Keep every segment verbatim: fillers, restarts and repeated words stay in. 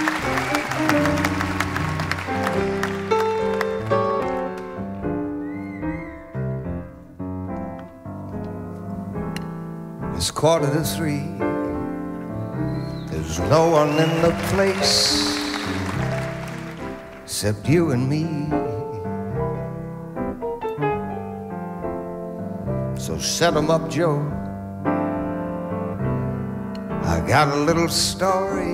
It's quarter to three. There's no one in the place except you and me. So set 'em up, Joe. I got a little story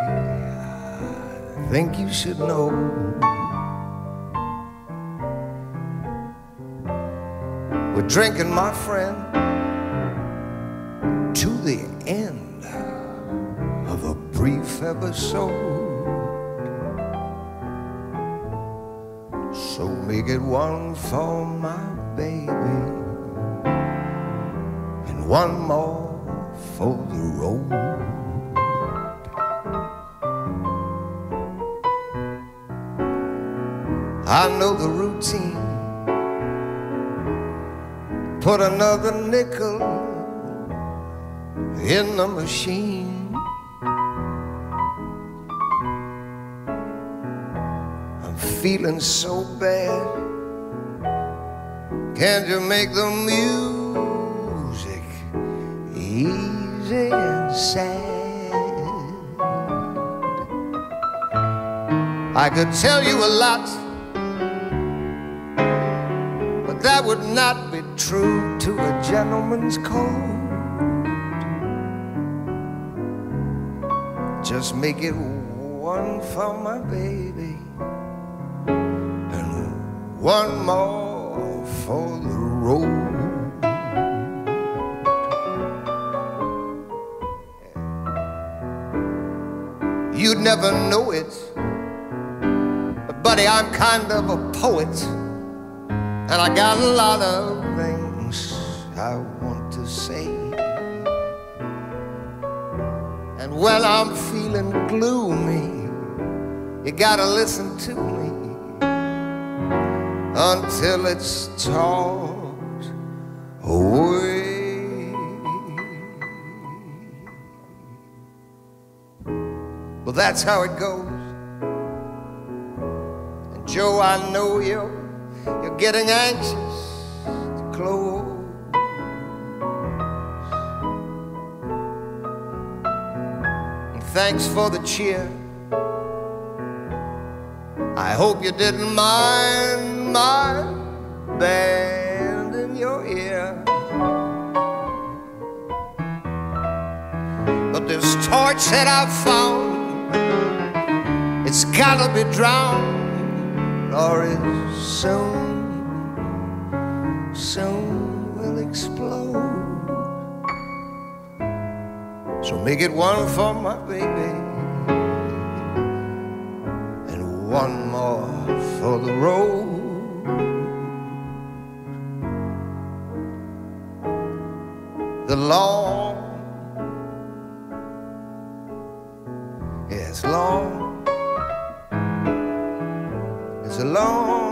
I think you should know. We're drinking, my friend, to the end of a brief episode. So make it one for my baby and one more for the road. I know the routine. Put another nickel in the machine. I'm feeling so bad. Can't you make the music easy and sad? I could tell you a lot, but that would not be true to a gentleman's code. Just make it one for my baby and one more for the road. You'd never know it, but buddy, I'm kind of a poet, and I got a lot of things I want to say. And when I'm feeling gloomy, you gotta listen to me until it's talked away. Well, that's how it goes. And Joe, I know you're, you're getting anxious to close. Thanks for the cheer. I hope you didn't mind my band in your ear. But this torch that I've found, it's gotta be drowned, or it soon, soon will explode. So make it one for my baby and one more for the road. The long, yeah, it's long, it's a long,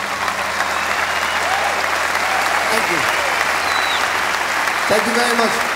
thank you very much.